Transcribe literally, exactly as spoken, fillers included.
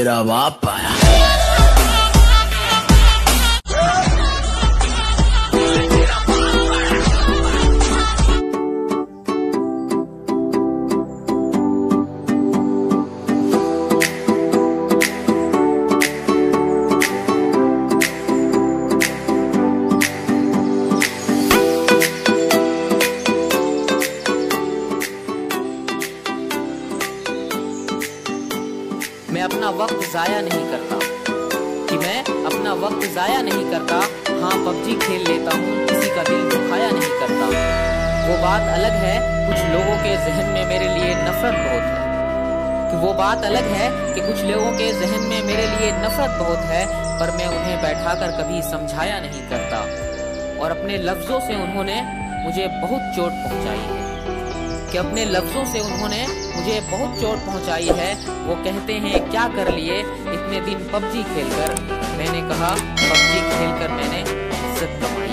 तेरा बाप आया। मैं अपना वक्त जाया नहीं करता कि मैं अपना वक्त जाया नहीं करता। हाँ, पबजी खेल लेता हूँ, किसी का दिल दुखाया नहीं करता। वो बात अलग है कुछ लोगों के जहन में मेरे लिए नफरत बहुत है कि वो बात अलग है कि कुछ लोगों के जहन में मेरे लिए नफरत बहुत है, पर मैं उन्हें बैठाकर कभी समझाया नहीं करता। और अपने लफ्जों से उन्होंने मुझे बहुत चोट पहुंचाई है कि अपने लफ्जों से उन्होंने मुझे बहुत चोट पहुंचाई है। वो कहते हैं क्या कर लिए इतने दिन पबजी खेलकर। मैंने कहा पबजी खेलकर मैंने इज्जत कमाई।